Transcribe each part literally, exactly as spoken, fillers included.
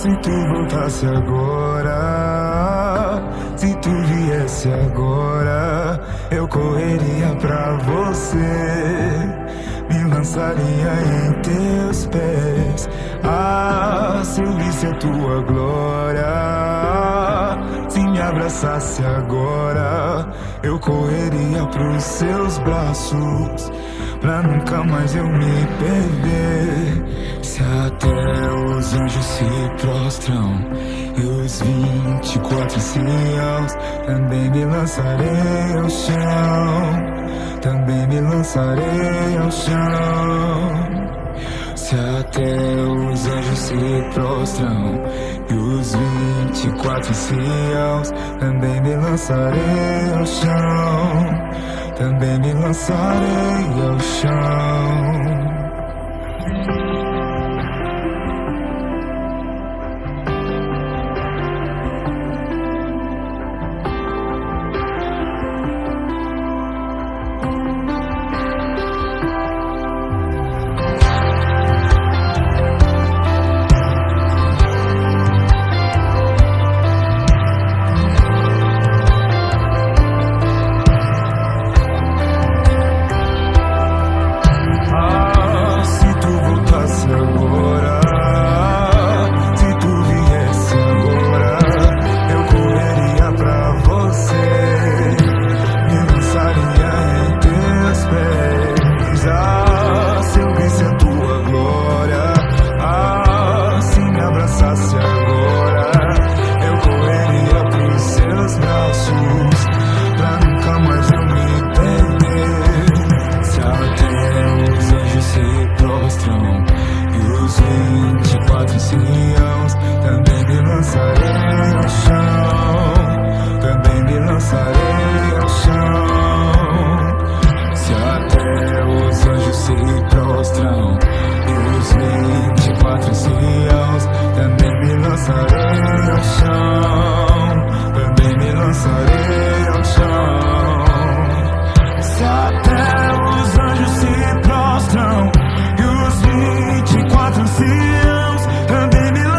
se tu voltasse agora, se tu viesse agora, eu correria pra você, me lançaria em teus pés. Ah, se eu visse a tua glória, se me abraçasse agora, eu correria pros seus braços, pra nunca mais eu me perder. Se até os anjos se prostram e os vinte e quatro anciãos, também me lançarei ao chão, também me lançarei ao chão. Se até os anjos se prostram e os vinte e quatro anciãos, também me lançarei ao chão, também me lançarei ao chão. Também me lançarei ao chão, também me lançarei ao chão. Se até os anjos se prostram e os vinte e quatro anciãos, também me lançarei ao chão, também me lançarei ao chão. Se até os anjos se prostram e os vinte e quatro anciãos, também me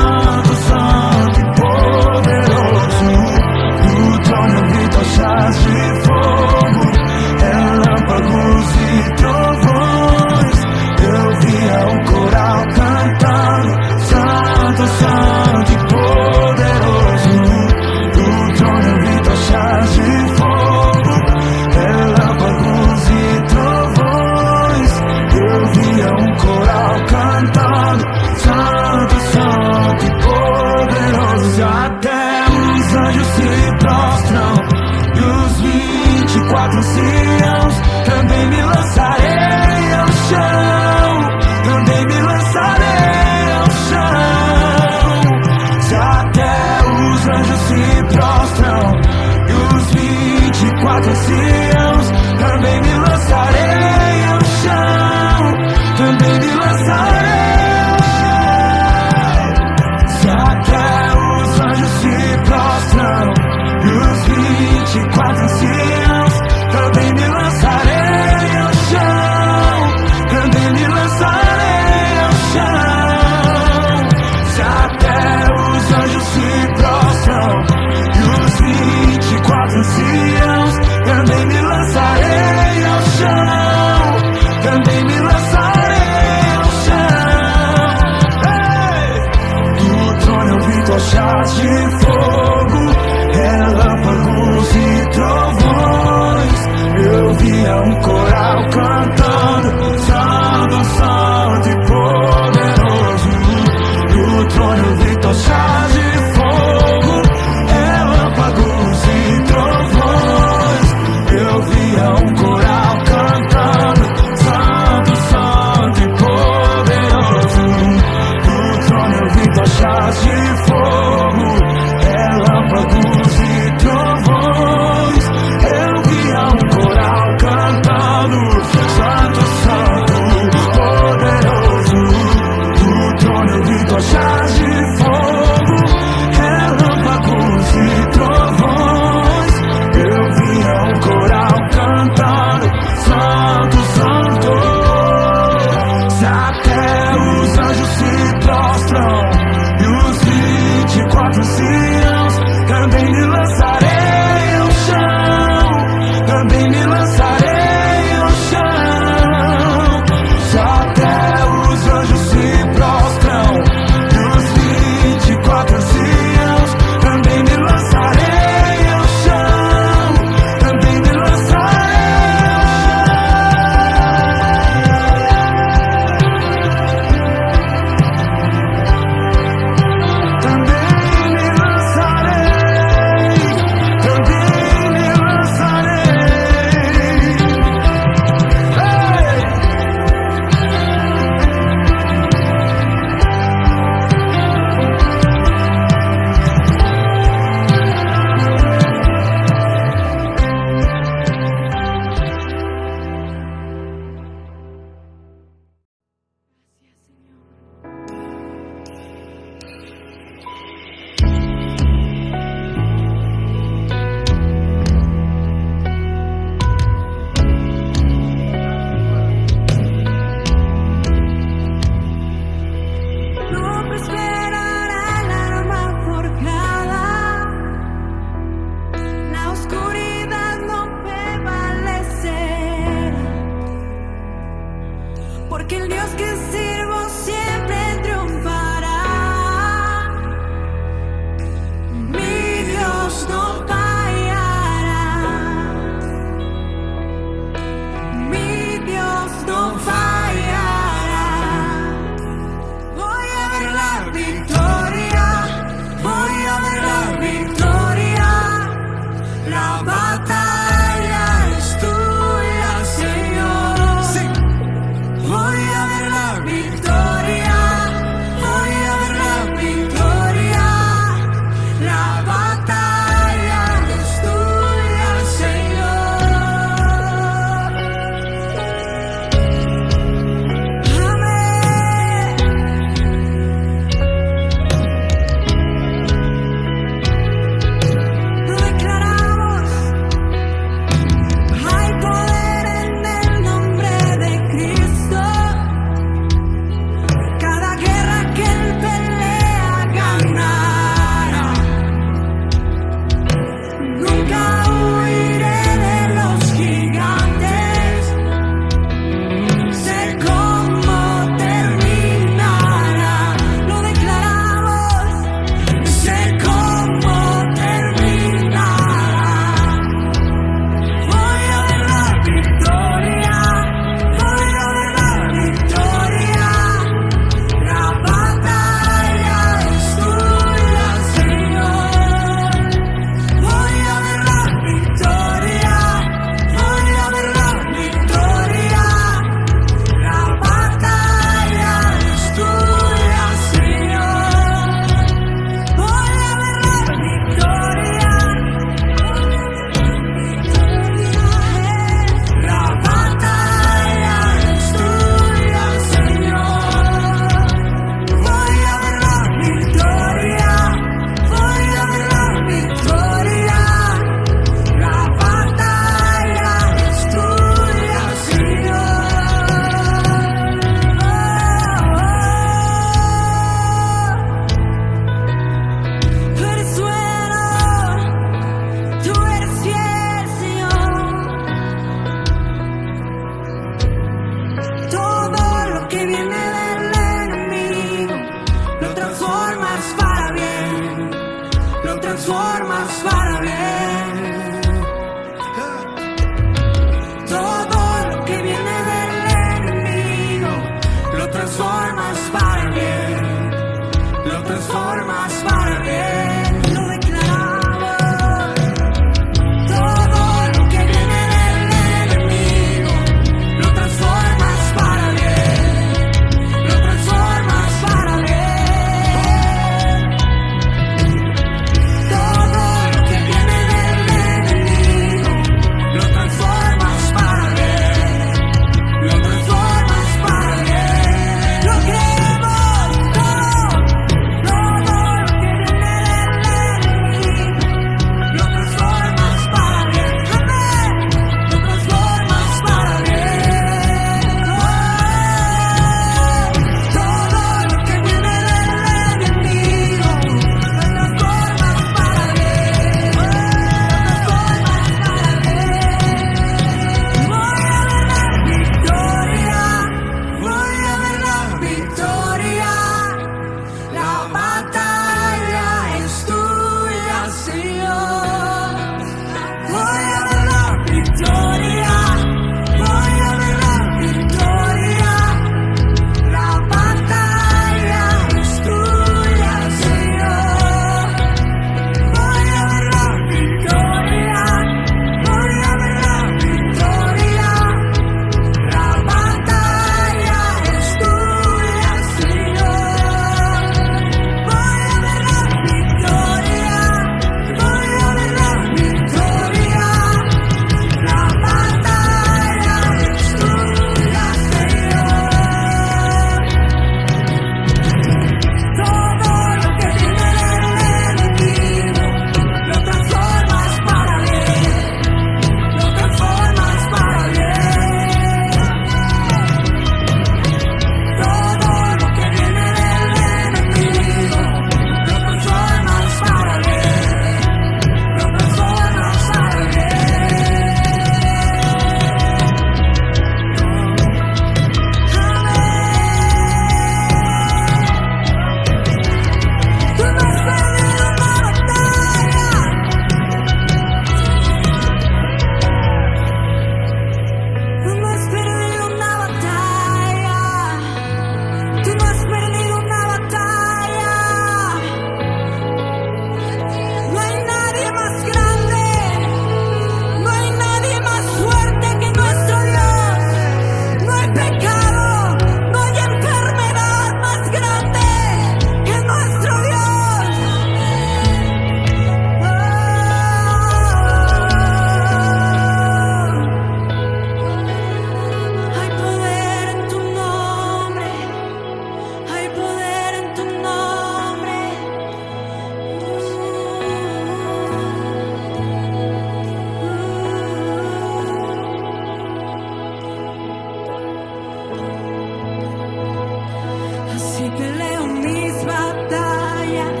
peleo mis batallas,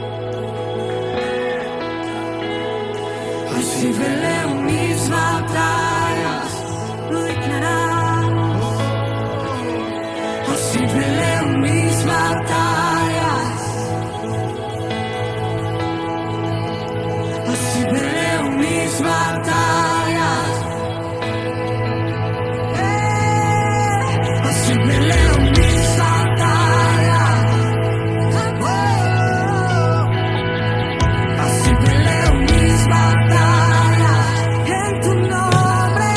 así peleo mis batallas, lo declaramos. Así peleo mis batallas, así peleo mis batallas, eh, así peleo mis batallas, oh, así peleo mis batallas en tu nombre,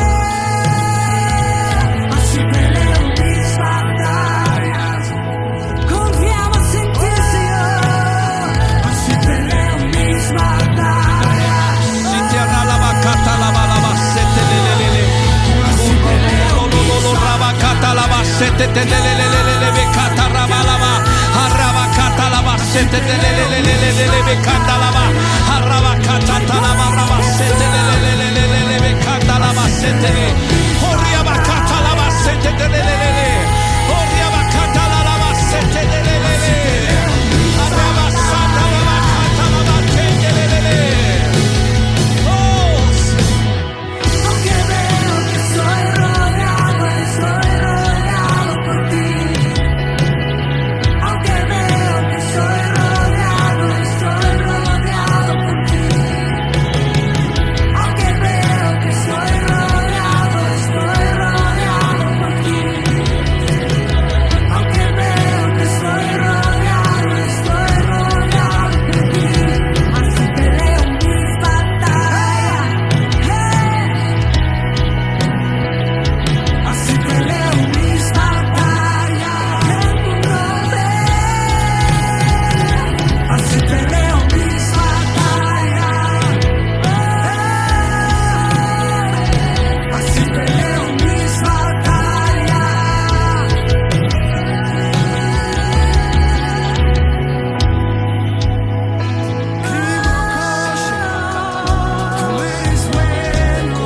así peleo mis batallas, confiamos en ti, Señor, así peleo mis batallas, Si te arraba cata la balaba sete le le le le. así peleo Lo lo lo lo raba cata la ba sete te le le le le le le be cata raba la ba. Arraba cata la ba sete te le le le le le le le be cata la ba. Arraba cata ta la ba raba sete le le le le le le le be cata la ba sete le. Orriaba cata la ba sete te le le le le. Orriaba cata la la ba sete le le le le. Arraba sata la ba cata la ba te le le le le. Oh, aunque veo que soy rodeado, estoy rodeado por ti. Aunque veo que soy rodeado, estoy rodeado por ti. Aunque veo que soy rodeado, estoy rodeado por ti. Aunque veo que soy rodeado, estoy rodeado por ti. Así peleo mis batallas, así peleo mis batallas en tu nombre. Así peleo mis batallas, así peleo mis batallas. Tú eres bueno.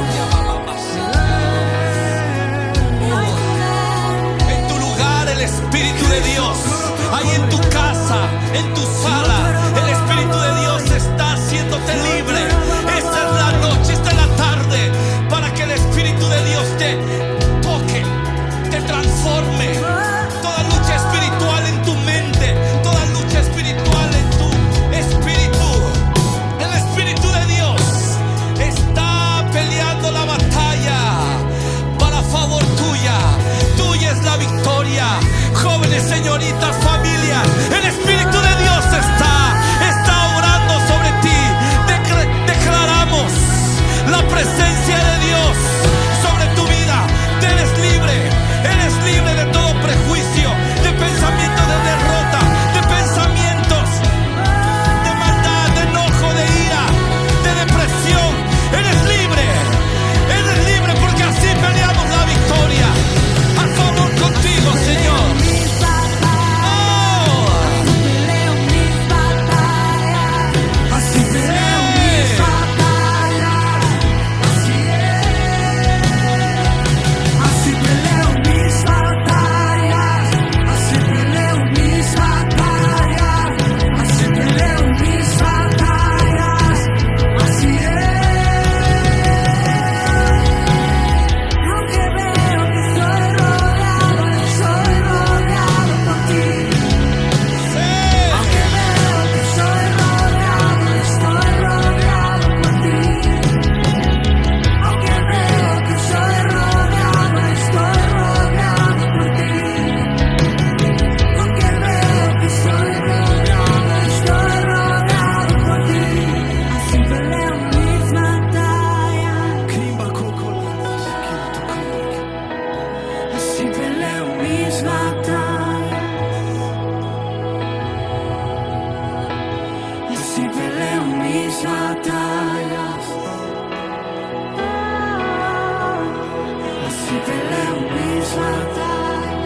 en tu lugar el Espíritu de Dios, ahí en tu casa, en tu sala, el Espíritu de Dios está haciéndote libre. Esta es la noche, esta es la tarde, para que el Espíritu de Dios te toque, te transforme. Toda lucha espiritual en tu mente, toda lucha espiritual en tu espíritu. El Espíritu de Dios está peleando la batalla para favor tuya. Tuya es la victoria. Jóvenes, señoritas, familias, el Espíritu de Dios está, está orando sobre ti. Decre- declaramos la presencia de Dios sobre tu vida. Eres libre, eres libre de todo prejuicio, de pensamientos de derrota, de pensamientos de maldad, de enojo, de ira, de depresión. Eres libre, eres libre porque así peleamos la victoria. A favor contigo, Señor. Mis batallas, Oh, peleo mis batallas, así peleo mis batallas, así es, así peleo mis batallas, así peleo mis batallas, así peleo mis batallas, así es. Aunque veo que soy rodeado, soy rodeado por ti. sí. Aunque veo que soy rodeado, estoy rodeado por ti. Aunque veo que soy rodeado, estoy rodeado por ti. Aunque veo que soy rodeado, estoy rodeado por ti. Así peleo mis batallas, así peleo mis batallas. Así peleo mis batallas, así peleo mis batallas.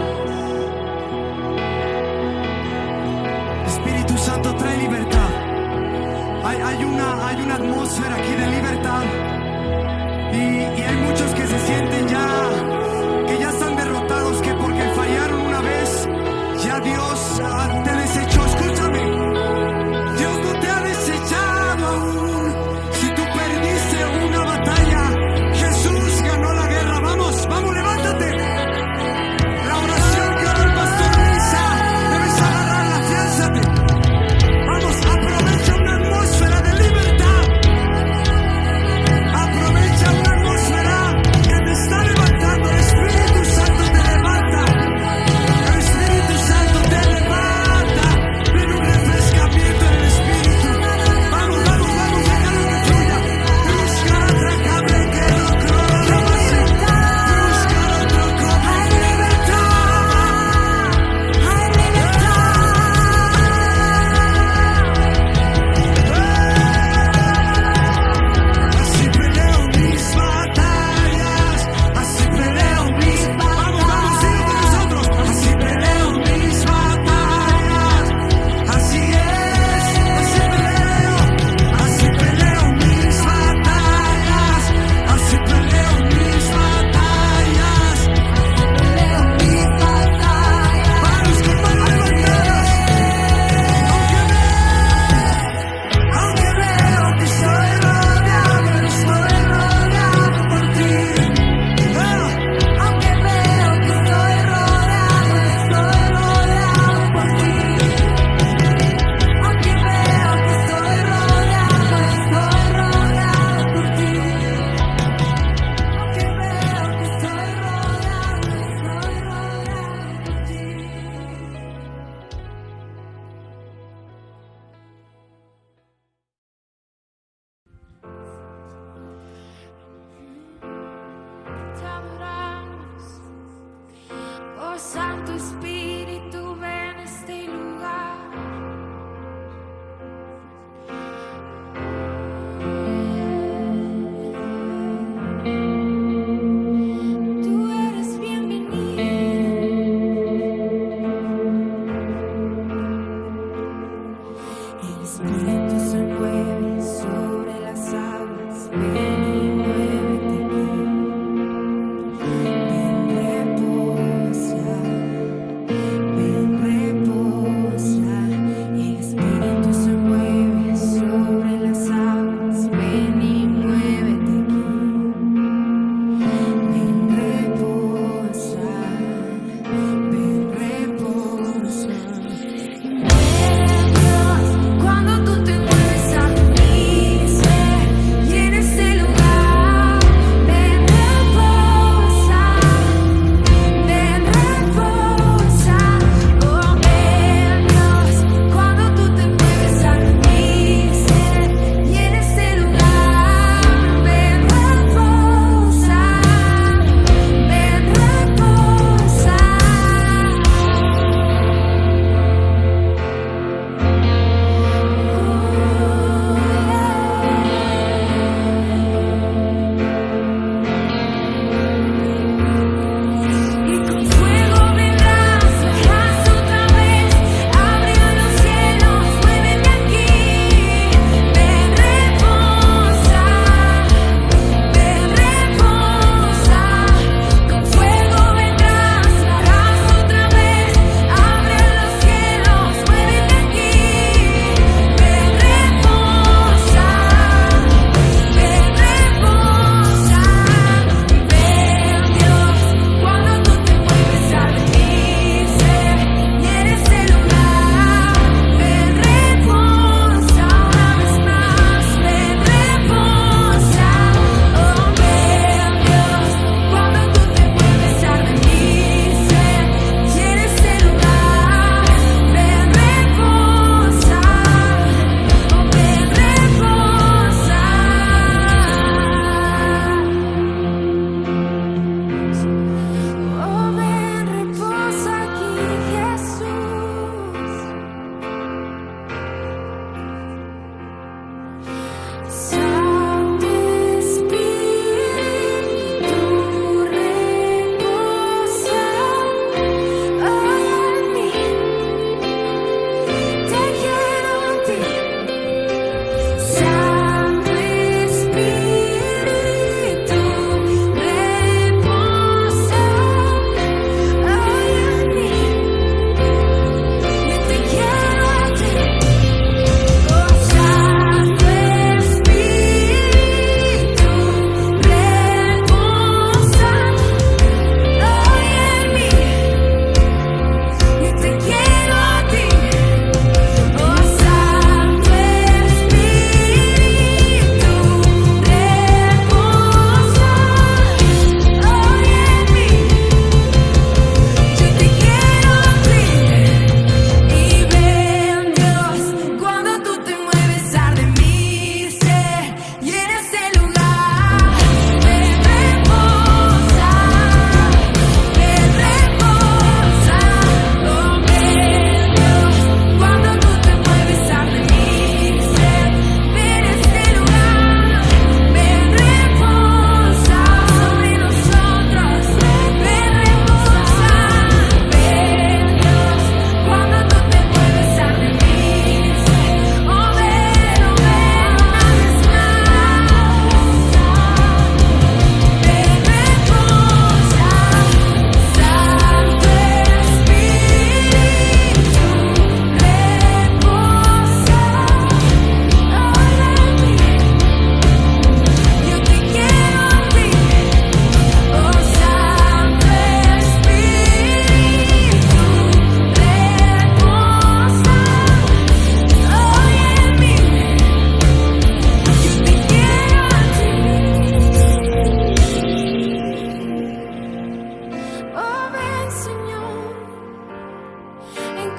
Espíritu Santo trae libertad. Hay, hay, una, hay una atmósfera aquí de libertad. Y, y hay muchos que se sienten ya, que ya están derrotados, que porque fallaron una vez, ya Dios Dios ah, te desechó. Escúchame. Dios no te ha desechado aún. Si tú perdiste una batalla, Jesús ganó la guerra. Vamos, vamos, levántate. La oración que oró el pastor Lisa, debes agarrarla, afiánzate. Vamos, aprovecha una atmósfera de libertad. Aprovecha una atmósfera que te está levantando. El Espíritu Santo te levanta. El Espíritu Santo te levanta.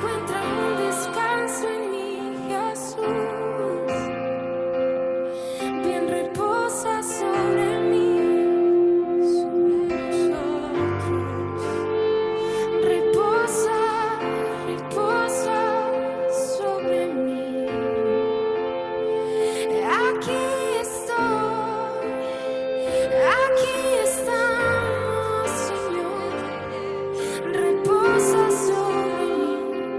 encuentran un descanso en mí, Jesús. Ven, reposa sobre mí, sobre nosotros. Reposa, reposa sobre mí. Aquí estoy, aquí estamos, Señor. Reposa sobre mí,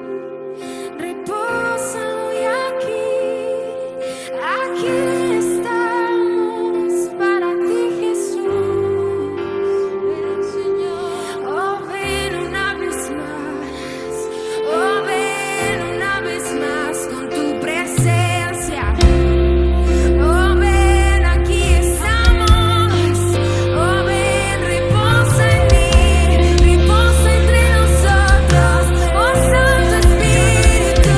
reposa hoy aquí, aquí estamos para ti, Jesús. Ven, Señor. Oh, ven una vez más, oh, ven una vez más con tu presencia. Oh, ven, aquí estamos. Oh, ven, reposa en mí, reposa entre nosotros. Oh, Santo Espíritu,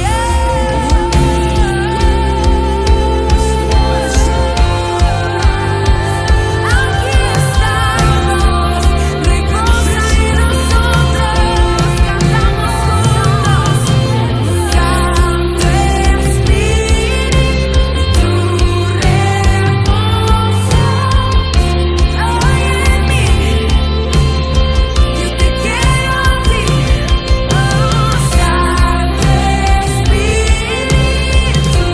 aquí estamos. Reposa en nosotros. Cantamos juntos. Santo Espíritu, tu reposa hoy en mí. Yo te quiero a ti. Oh, Santo Espíritu, tu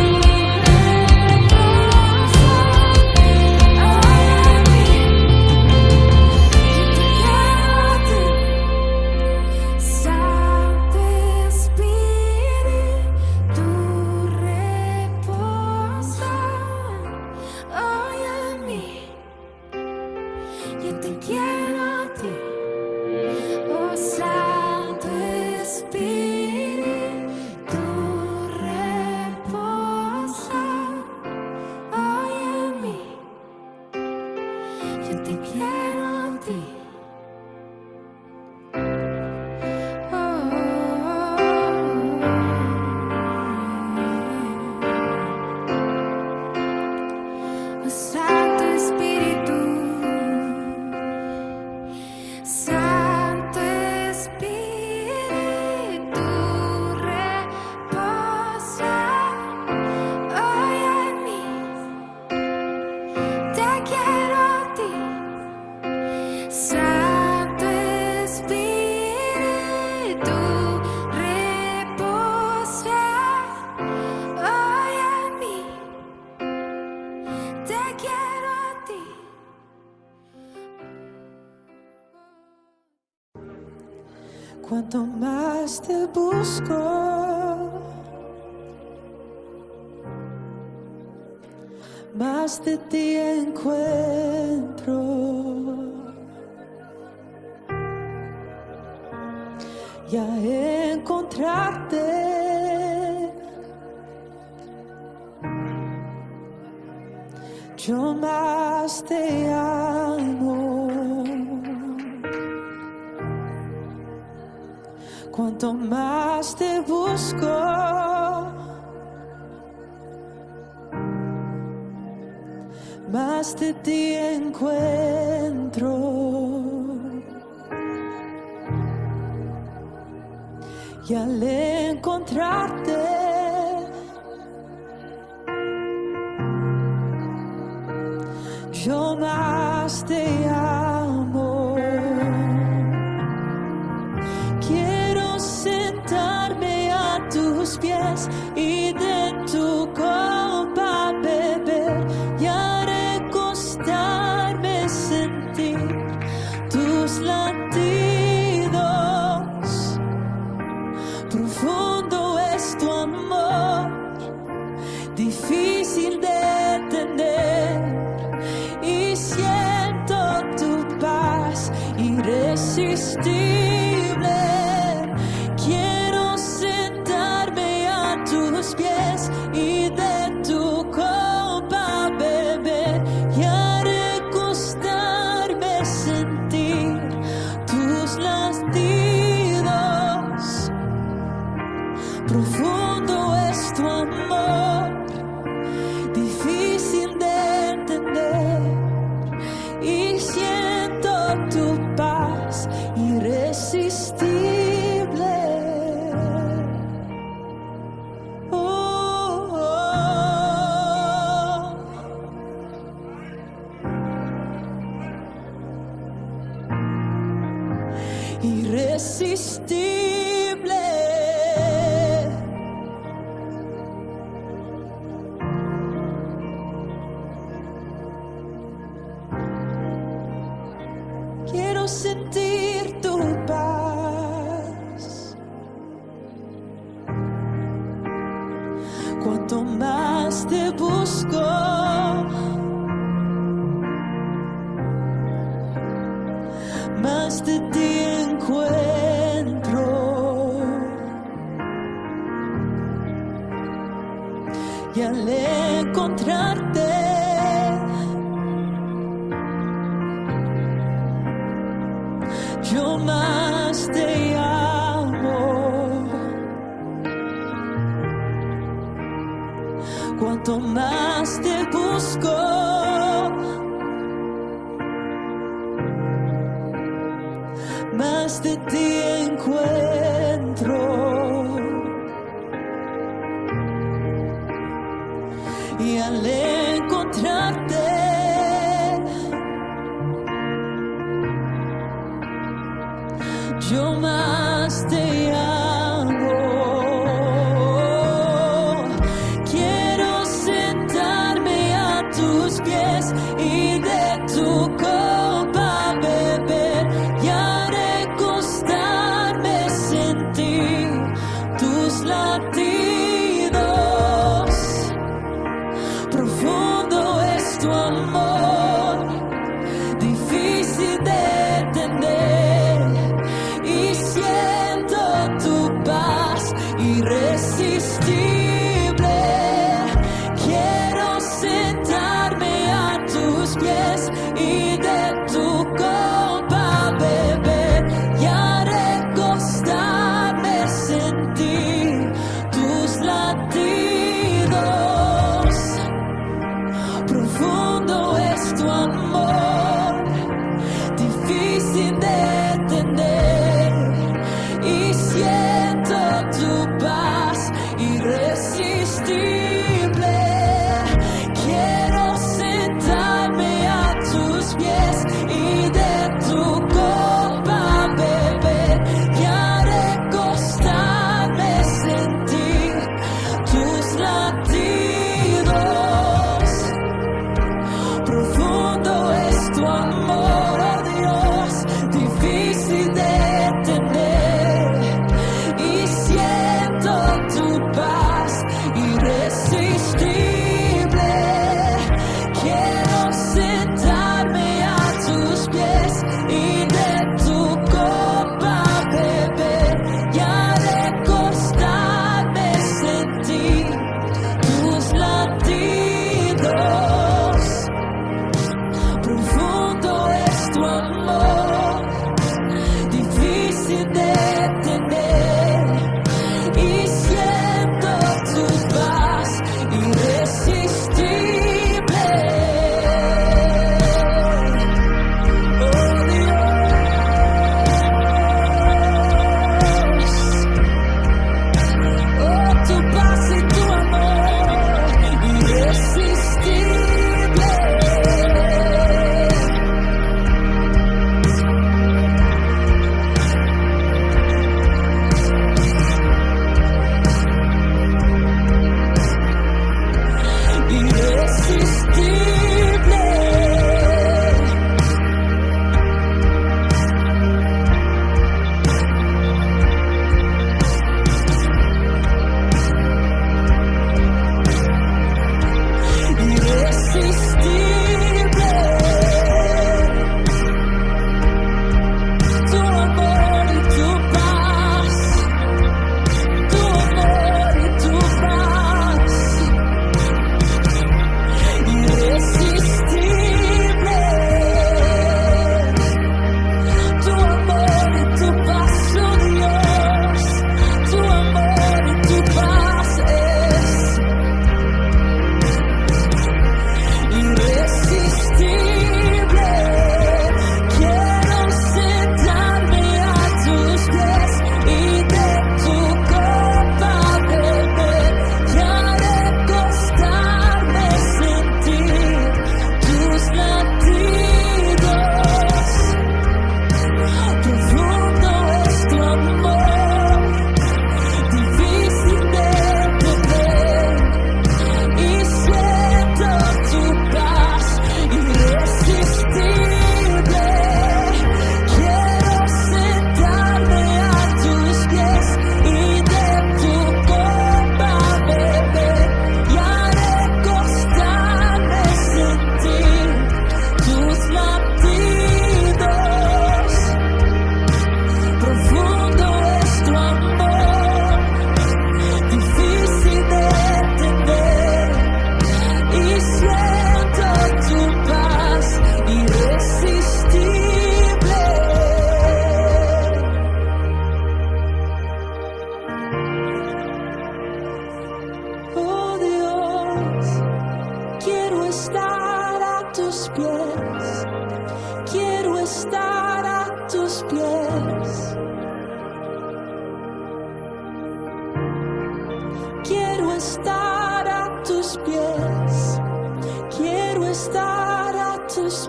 reposa hoy en mí. Santo Espíritu, reposa hoy en mí. Yo te quiero a ti. Oh, Santo Espíritu, reposa hoy en mí. Yo te quiero a ti. Oh, Santo Espíritu, Santo Espíritu, reposa hoy en mí. Te quiero a ti. Santo Espíritu, reposa hoy en mí. Te quiero a ti. Cuanto más te busco, más de ti encuentro. Y a encontrarte yo más te amo. Cuanto más te busco, más de ti encuentro. Y al encontrarte yo más te amo. Quiero sentarme a tus pies y de tu copa beber y a recostarme sentir tus latidos. Profundo es tu amor, difícil de entender, y siento tu paz irresistible. Quiero sentarme a tus pies y de tu copa beber y a recostarme sentir tus latidos. Profundo es tu amor, difícil de entender, y siento tu paz irresistible. sentir tu paz. Cuanto más te busco, más de ti encuentro. Y al encontrarte, yo más te amo. Cuanto más te busco, más de ti encuentro. Y al encontrarte, yo más te amo. Quiero sentarme a tus pies y de tu copa beber y a recostarme, sentir tus latidos. Profundo es tu amor, difícil de entender, y siento tu paz irresistible. Quiero sentarme a tus pies y de tu copa beber y a recostarme, sentir tus latidos. Profundo es tu amor, difícil de entender, y siento tu paz irresistible. Quiero sentarme a tus pies y de tu copa beber y a recostarme, sentir tus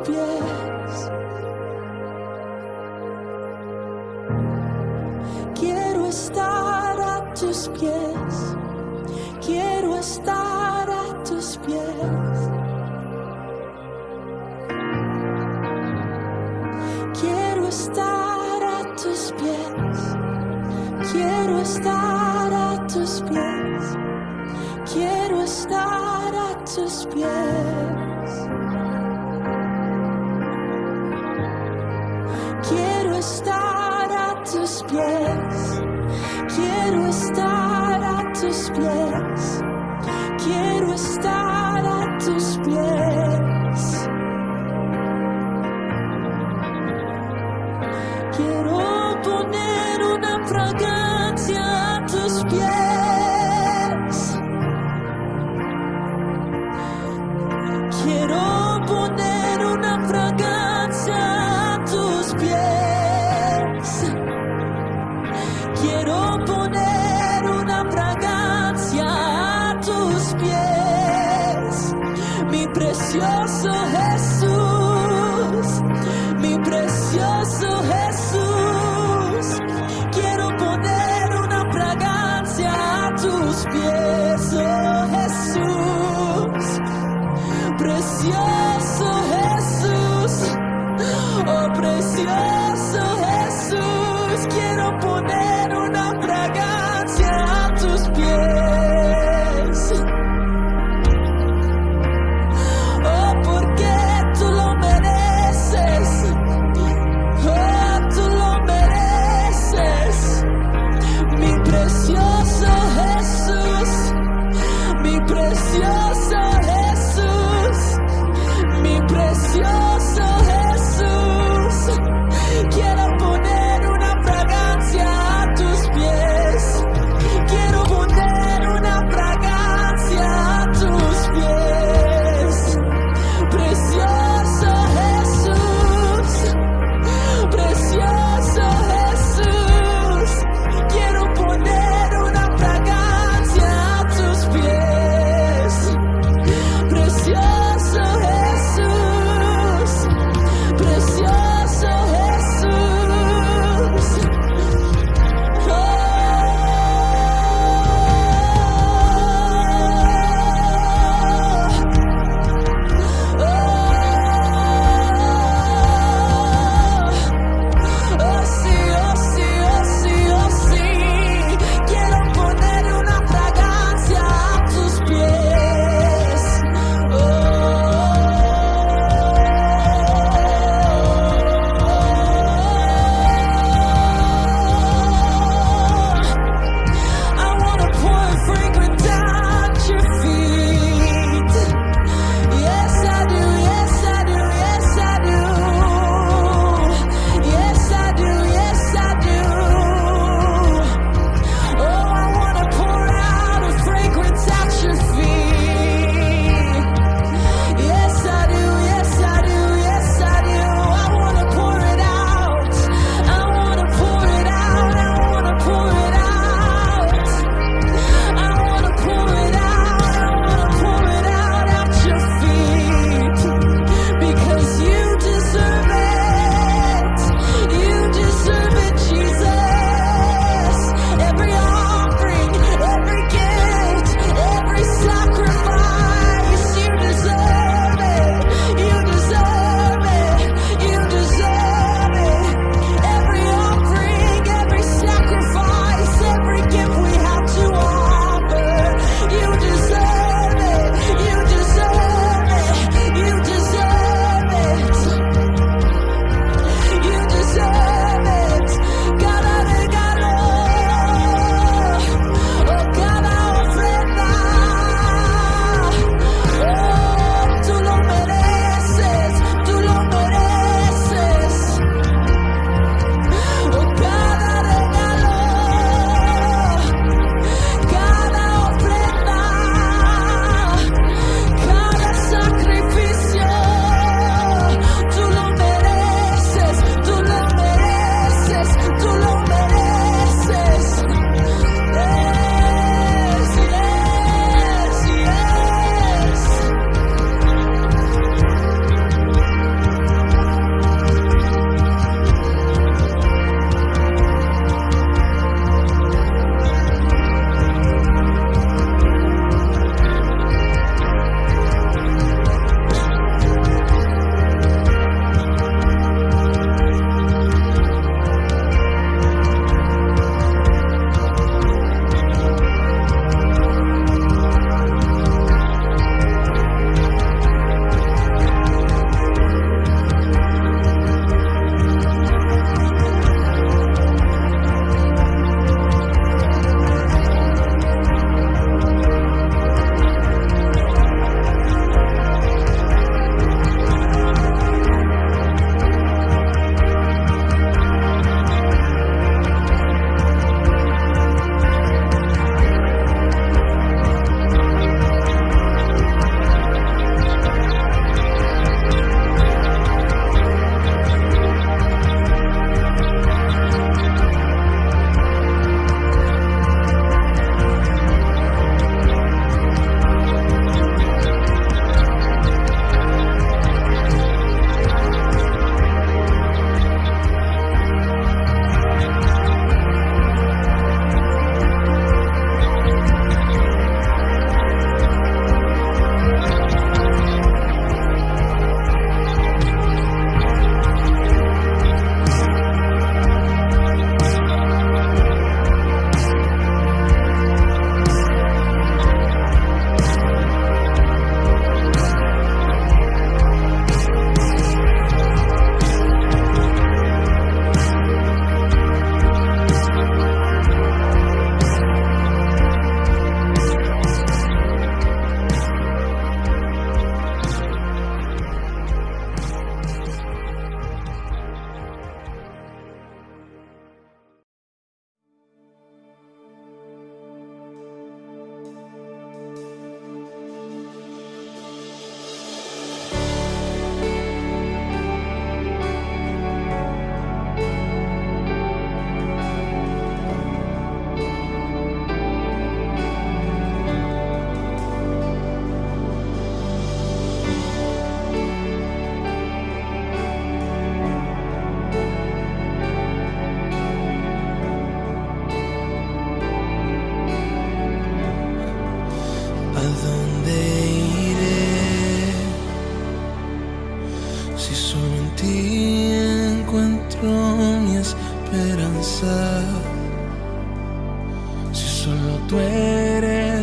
pies. Quiero estar a tus pies. Quiero estar a tus pies. Quiero estar a tus pies. Quiero estar a tus pies. Quiero estar a tus pies. Quiero estar a tus pies. Quiero estar a tus pies. Quiero estar a tus pies. Quiero poner una fragancia a tus pies. Quiero poner una fragancia a tus pies. Quiero poner una fragancia a tus pies. Mi precioso Jesús, mi precioso Jesús. Quiero poner una fragancia a tus pies, oh Jesús. Precioso Jesús, oh precioso Jesús. Quiero poner una fragancia a tus pies. Oh, porque tú lo mereces. Oh, tú lo mereces. Mi precioso Jesús.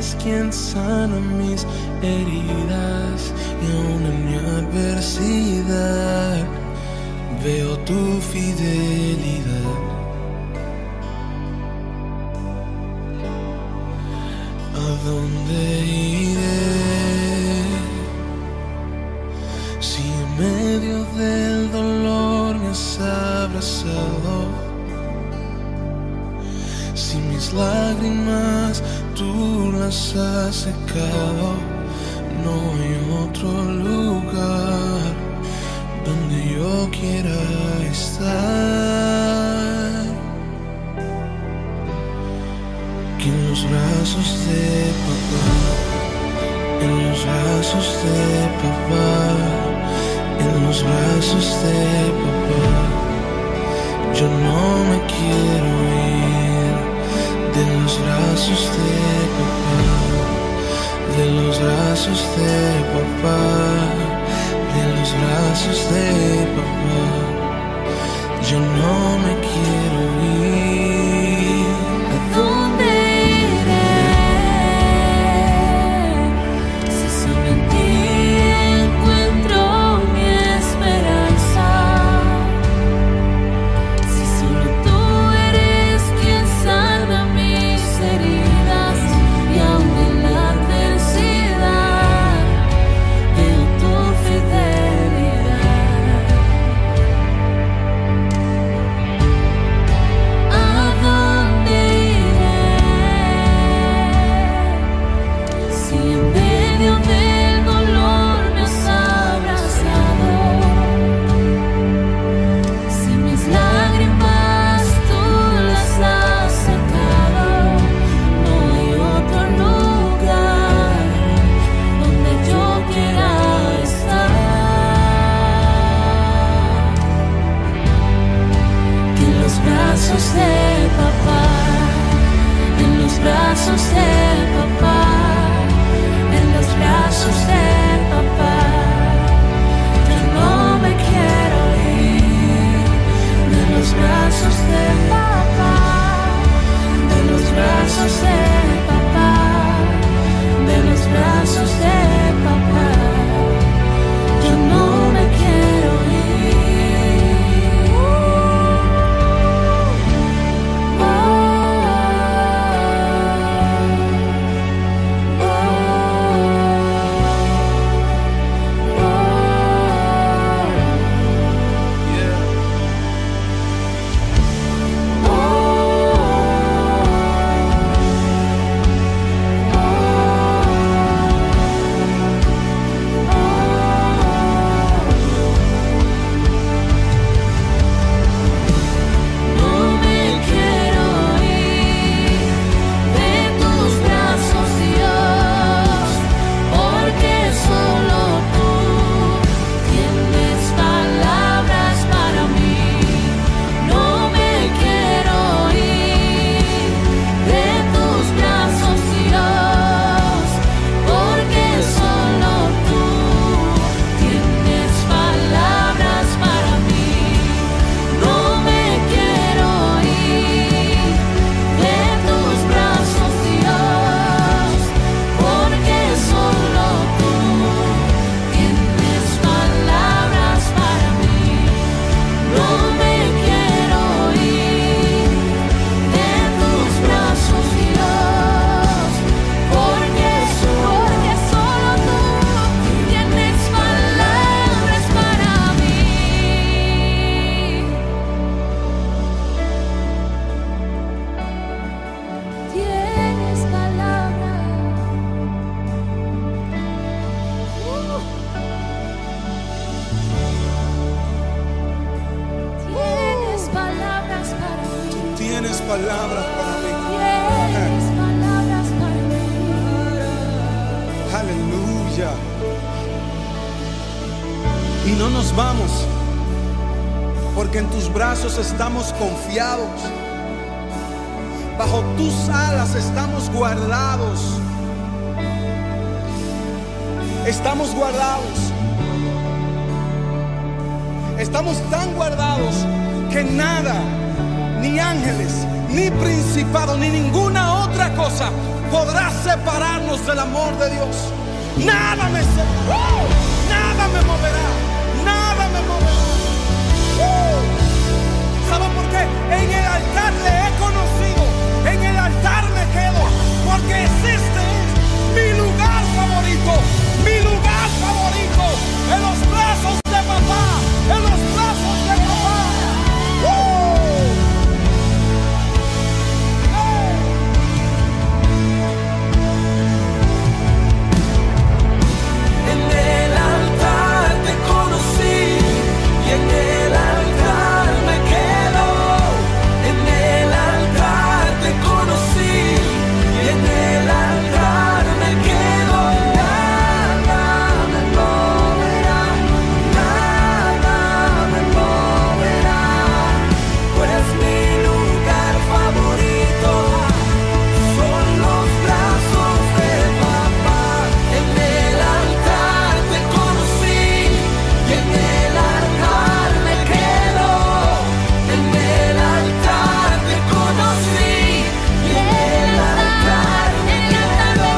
eres quien sana mis heridas y aún en mi adversidad veo tu fidelidad. ¿A dónde iré si en medio del dolor me has abrazado? Si mis lágrimas tú las has secado, no hay otro lugar donde yo quiera estar que en los brazos de papá, en los brazos de papá, en los brazos de papá. Yo no me quiero ir de los brazos de papá, de los brazos de papá, de los brazos de papá. Yo no me quiero ir. ¿A dónde iré si solo en ti encuentro mi esperanza? Si solo tú eres quien sana mis heridas y aún en la adversidad veo tu fidelidad. ¿A dónde iré si en medio del dolor me has abrazado? Si mis lágrimas tú las has secado, no hay otro lugar donde yo quiera estar que en los brazos de papá, en los brazos de papá, en los brazos de papá. Yo no me quiero ir de los brazos de papá, de los brazos de papá, de los brazos de papá. Yo no me quiero ir. Oh, oh, no me quiero ir de tus brazos, Dios, porque solo tú tienes palabras para mí. No me quiero ir de tus brazos, Dios, porque solo tú tienes palabras para mí. No me quiero ir de tus brazos, Dios, porque solo tú tienes palabras para mí. No me quiero ir de tus brazos, Dios, porque porque solo tú tienes palabras para mí. Tienes palabras. Uh. Tienes palabras para mí. Tienes palabras para mí. Tienes palabras para mí. Aleluya. Y no nos vamos, porque en tus brazos estamos confiados. Bajo tus alas estamos guardados. Estamos guardados. Estamos tan guardados que nada, ni ángeles, ni principado, ni ninguna otra cosa podrá separarnos llenarnos del amor de Dios. Nada me se- ¡Uh! Nada me moverá, nada me moverá. ¡Uh! ¿Sabe por qué? En el altar le he conocido, en el altar me quedo, porque existe mi lugar favorito, mi lugar favorito, en los brazos de papá, en los brazos de papá. ¡Uh! ¡Hey! En el altar te conocí y en el altar me quedo. En el altar te conocí y en el altar me quedo. Nada me moverá, nada me moverá, pues mi lugar favorito son los brazos de papá. En el altar te conocí y en el altar me quedo. En el altar te conocí y en el altar me quedo.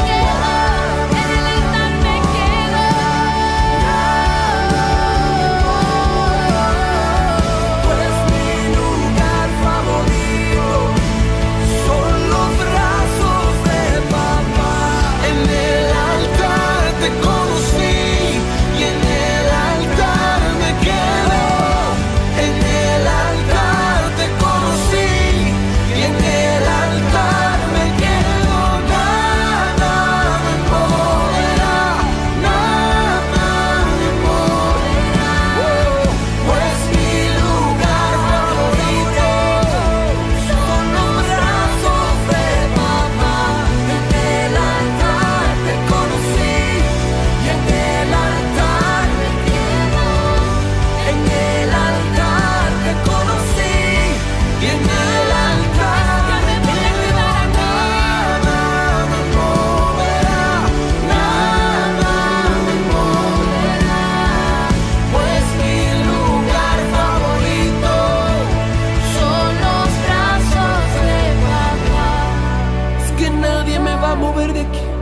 Pues mi lugar favorito son los brazos de papá. En el altar te conocí y en el altar me quedo. En el altar te conocí y en el altar me quedo. Nada me moverá, nada me moverá, pues mi lugar favorito son los brazos de papá. En el altar te conocí y en el altar me quedo. En el altar te conocí y en el altar me quedo. Nada me moverá, nada me moverá, pues mi lugar favorito son los brazos de papá. Es que nadie me va a mover de aquí.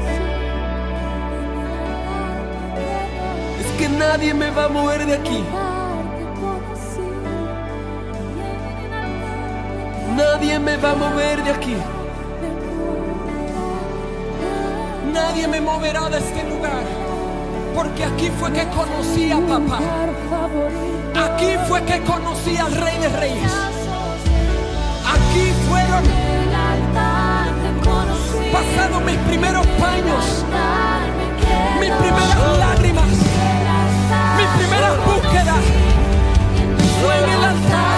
Es que nadie me va a mover de aquí. Nadie me va a mover de aquí. Nadie me moverá de este lugar. Porque aquí fue que conocí a papá. Aquí fue que conocí al Rey de Reyes. Aquí fueron pasados mis primeros paños, mis primeras lágrimas, mis primeras búsquedas. Fue en el altar.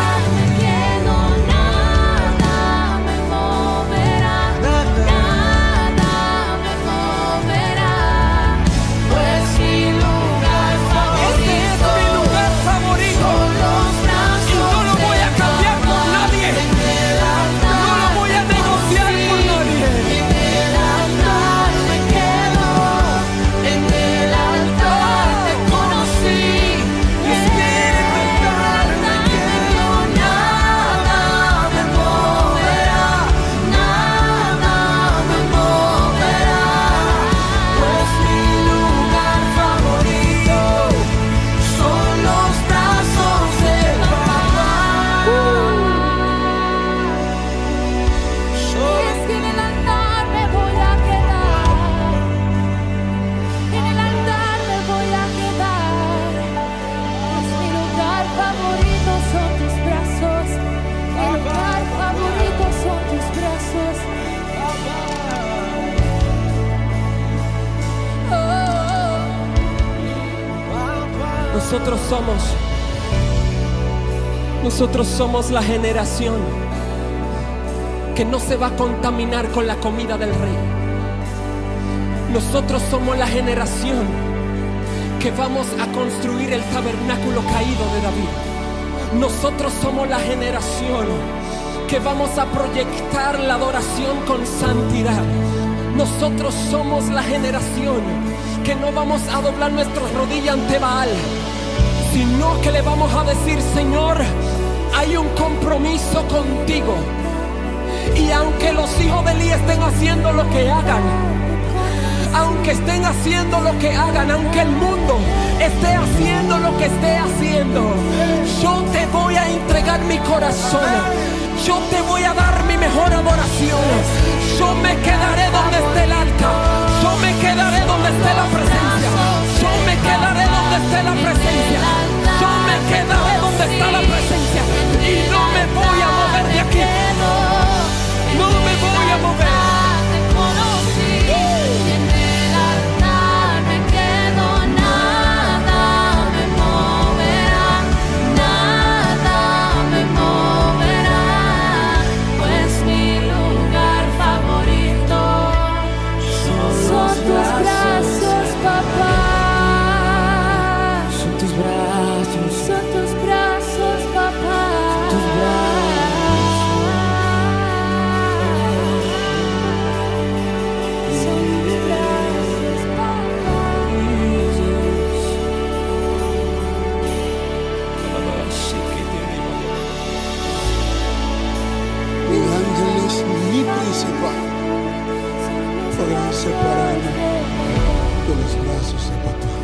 Nosotros somos, nosotros somos la generación que no se va a contaminar con la comida del rey. Nosotros somos la generación que vamos a construir el tabernáculo caído de David. Nosotros somos la generación que vamos a proyectar la adoración con santidad. Nosotros somos la generación que no vamos a doblar nuestras rodillas ante Baal, sino que le vamos a decir: Señor, hay un compromiso contigo. Y aunque los hijos de Elí estén haciendo lo que hagan, aunque estén haciendo lo que hagan, aunque el mundo esté haciendo lo que esté haciendo, yo te voy a entregar mi corazón. Yo te voy a dar mi mejor adoración. Yo me quedaré donde esté el altar. Yo me quedaré donde esté la presencia. Yo me quedaré donde esté la presencia. Yo me quedaré donde está la presencia. Y no me voy a mover de aquí. No me voy a mover. Podrán separarme de los brazos de papá.